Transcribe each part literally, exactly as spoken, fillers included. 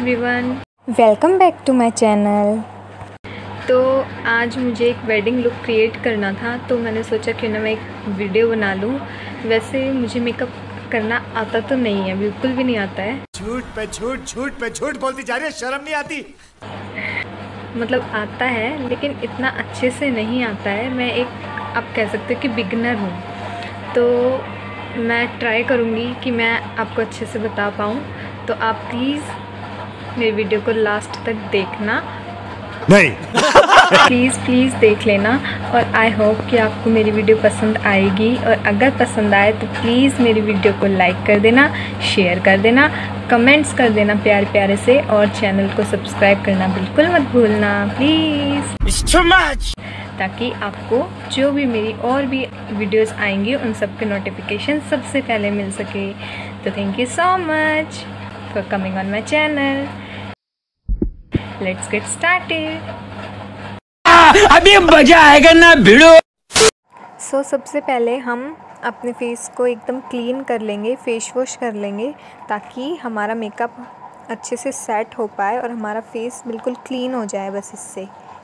Everyone, welcome back to my channel. तो आज मुझे एक वेडिंग लुक क्रिएट करना था, तो मैंने सोचा क्यों ना मैं एक वीडियो बना लूँ। वैसे मुझे मेकअप करना आता तो नहीं है, बिल्कुल भी नहीं आता है। झूठ पे झूठ झूठ पे झूठ बोलती जा रही है, शर्म नहीं आती? मतलब आता है लेकिन इतना अच्छे से नहीं आता है। मैं एक आप कह सकते हो कि बिगनर हूँ, तो मैं ट्राई करूँगी कि मैं आपको अच्छे से बता पाऊँ। तो आप प्लीज़ मेरी वीडियो को लास्ट तक देखना, नहीं प्लीज़ प्लीज़ देख लेना। और आई होप कि आपको मेरी वीडियो पसंद आएगी, और अगर पसंद आए तो प्लीज़ मेरी वीडियो को लाइक कर देना, शेयर कर देना, कमेंट्स कर देना प्यारे प्यारे से, और चैनल को सब्सक्राइब करना बिल्कुल मत भूलना प्लीज़, ताकि आपको जो भी मेरी और भी वीडियोस आएंगी उन सब के नोटिफिकेशन सबसे पहले मिल सके। तो thank you so much for coming on my channel. Let's get started. अभी मजा आएगा ना भिड़ो। सो so, सबसे पहले हम अपने फेस को एकदम क्लीन कर लेंगे, फेस वॉश कर लेंगे, ताकि हमारा मेकअप अच्छे से सेट हो पाए और हमारा फेस बिल्कुल क्लीन हो जाए बस इससे।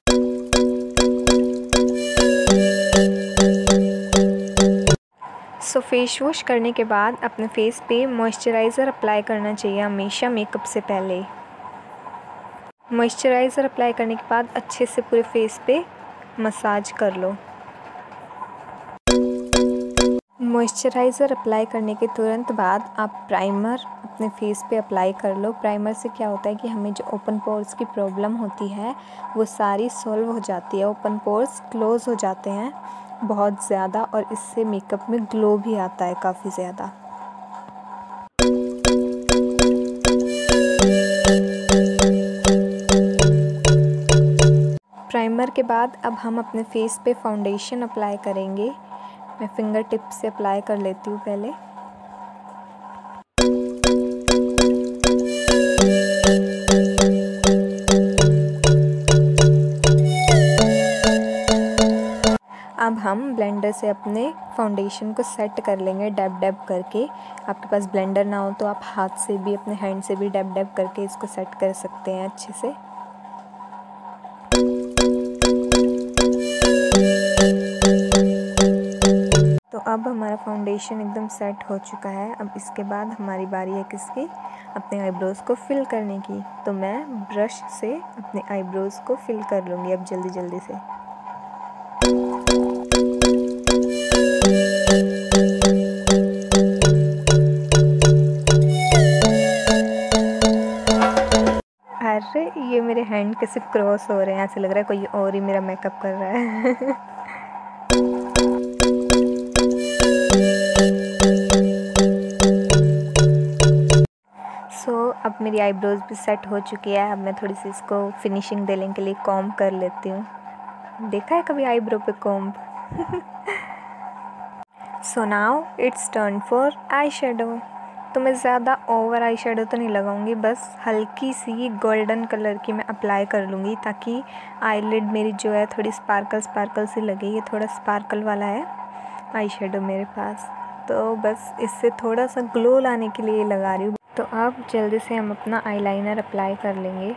सो फेस वॉश करने के बाद अपने फेस पे मॉइस्चराइज़र अप्लाई करना चाहिए हमेशा मेकअप से पहले। मॉइस्चराइज़र अप्लाई करने के बाद अच्छे से पूरे फेस पे मसाज कर लो। मॉइस्चराइज़र अप्लाई करने के तुरंत बाद आप प्राइमर अपने फेस पे अप्लाई कर लो। प्राइमर से क्या होता है कि हमें जो ओपन पोर्स की प्रॉब्लम होती है वो सारी सॉल्व हो जाती है, ओपन पोर्स क्लोज़ हो जाते हैं बहुत ज़्यादा, और इससे मेकअप में ग्लो भी आता है काफ़ी ज़्यादा। प्राइमर के बाद अब हम अपने फेस पे फाउंडेशन अप्लाई करेंगे। मैं फिंगर टिप से अप्लाई कर लेती हूँ पहले। अब हम ब्लेंडर से अपने फाउंडेशन को सेट कर लेंगे डैब डैब करके। आपके पास ब्लेंडर ना हो तो आप हाथ से भी, अपने हैंड से भी डैब डैब करके इसको सेट कर सकते हैं अच्छे से। तो अब हमारा फाउंडेशन एकदम सेट हो चुका है। अब इसके बाद हमारी बारी है किसकी? अपने आईब्रोज़ को फिल करने की। तो मैं ब्रश से अपने आईब्रोज़ को फिल कर लूँगी अब जल्दी जल्दी से। अरे ये मेरे हैंड कैसे क्रॉस हो रहे हैं, ऐसे लग रहा है कोई और ही मेरा मेकअप कर रहा है। सो so, अब मेरी आईब्रोज़ भी सेट हो चुकी है। अब मैं थोड़ी सी इसको फिनिशिंग देने के लिए कॉम्ब कर लेती हूँ। देखा है कभी आईब्रो पे comb? So now it's turn for eye shadow. तो मैं ज़्यादा ओवर आई शेडो तो नहीं लगाऊंगी, बस हल्की सी गोल्डन कलर की मैं अप्लाई कर लूँगी, ताकि आईलिड मेरी जो है थोड़ी स्पार्कल स्पार्कल सी लगे। ये थोड़ा स्पार्कल वाला है आई शेडो मेरे पास, तो बस इससे थोड़ा सा ग्लो लाने के लिए लगा रही हूँ। तो अब जल्दी से हम अपना आईलाइनर अप्लाई कर लेंगे।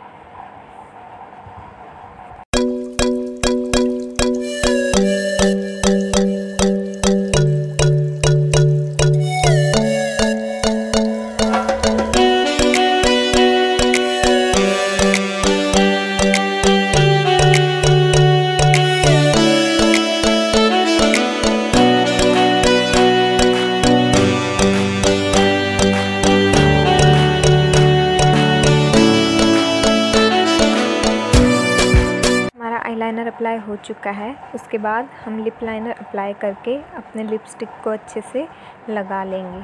आईलाइनर अप्लाई हो चुका है। उसके बाद हम लिप लाइनर अप्लाई करके अपने लिपस्टिक को अच्छे से लगा लेंगे।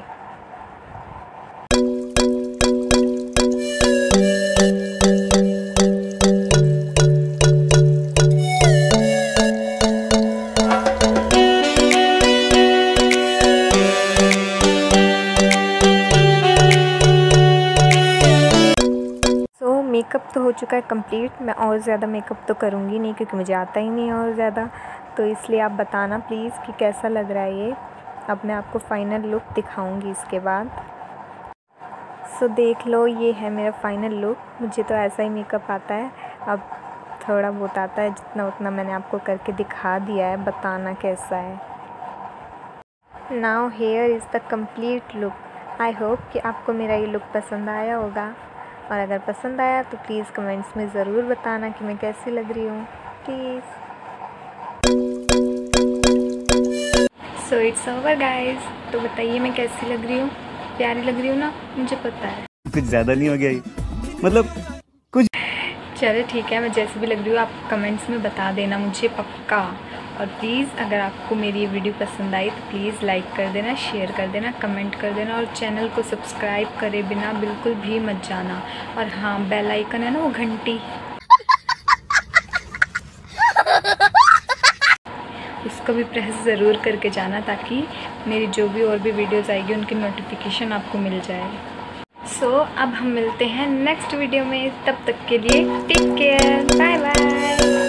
मेकअप तो हो चुका है कंप्लीट। मैं और ज़्यादा मेकअप तो करूँगी नहीं, क्योंकि मुझे आता ही नहीं है और ज़्यादा। तो इसलिए आप बताना प्लीज़ कि कैसा लग रहा है ये। अब मैं आपको फाइनल लुक दिखाऊंगी इसके बाद। सो देख लो, ये है मेरा फाइनल लुक। मुझे तो ऐसा ही मेकअप आता है, अब थोड़ा बहुत आता है, जितना उतना मैंने आपको करके दिखा दिया है, बताना कैसा है। Now here is the complete look. I hope कि आपको मेरा ये लुक पसंद आया होगा, और अगर पसंद आया तो प्लीज़ कमेंट्स में ज़रूर बताना कि मैं कैसी लग रही हूँ, please. So it's over guys. तो बताइए मैं कैसी लग रही हूँ, प्यारी लग रही हूँ ना? मुझे पता है कुछ ज़्यादा नहीं हो गया ये? मतलब कुछ चलो ठीक है, मैं जैसे भी लग रही हूँ आप कमेंट्स में बता देना मुझे पक्का। और प्लीज़ अगर आपको मेरी ये वीडियो पसंद आई तो प्लीज़ लाइक कर देना, शेयर कर देना, कमेंट कर देना, और चैनल को सब्सक्राइब करे बिना बिल्कुल भी मत जाना। और हाँ, बेल आइकन है ना वो घंटी, उसको भी प्रेस ज़रूर करके जाना, ताकि मेरी जो भी और भी वीडियोज़ आएगी उनकी नोटिफिकेशन आपको मिल जाए। सो so, अब हम मिलते हैं नेक्स्ट वीडियो में, तब तक के लिए टेक केयर, बाय बाय।